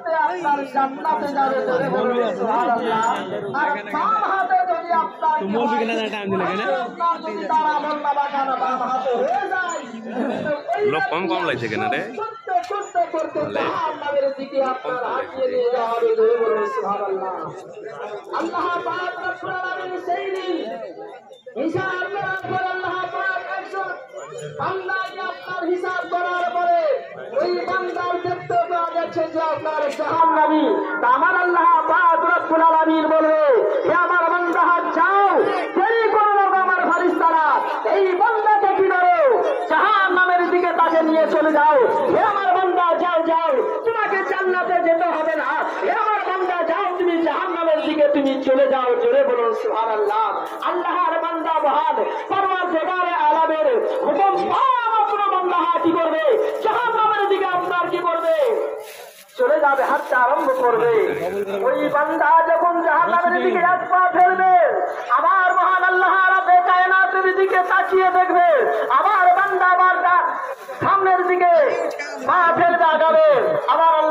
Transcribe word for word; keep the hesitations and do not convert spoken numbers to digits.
হাতে আপনার জান্নাতে যাবে জোরে বলুন সুবহানাল্লাহ। আর বাম হাতে যদি আপনার আপনার যদি তার আমল নামাখানা বাম হাতে হয়ে যায়, লোক কম কম লাগছে কেন রে? করতে করতে করতে জাহান্নামের দিকে আপনার হাঁটিয়ে নিয়ে যাওয়া হবে জোরে বলুন সুবহানাল্লাহ। আল্লাহ পাক রব্বুল আলামিন সেই দিন হিসাব করার পর আল্লাহ পাক একজন বান্দাকে আপনার হিসাব করার পরে ওই বান্দার দেখতে পাওয়া যাচ্ছে যে আপনার জাহান্নামী। আমার আল্লাহ পাক রব্বুল আলামিন বলবে, হে আমার বান্দা যাও, দেরি করো না আমার ফেরেশতারা, এই বান্দাকে কি করো জাহান্নামের দিকে তাকে নিয়ে চলে যাও। হে আমার বান্দা যাও যাও, তোমাকে জান্নাতে যেতে হবে না। হে আমার বান্দা যাও, তুমি জাহান্নামের দিকে তুমি চলে যাও জোরে বলুন সুবহানাল্লাহ। আল্লাহর বান্দা মহান পরওয়ারদিগারে আলামের হুকুম পাওয়া আপনার বান্দা কি করবে? জাহান্নামের দিকে আপনার কি করবে? চলে যাবে, হাঁটতে আরম্ভ করবে। ওই বান্দা যখন জাহান্নামের দিকে এক পা ফেলবে, আবার মহান আল্লাহ রাব্বে কায়নাতের দিকে তাকিয়ে দেখবে, আবার বান্দা আবার সামনের দিকে পা ফেলবে, আগাবে, আবার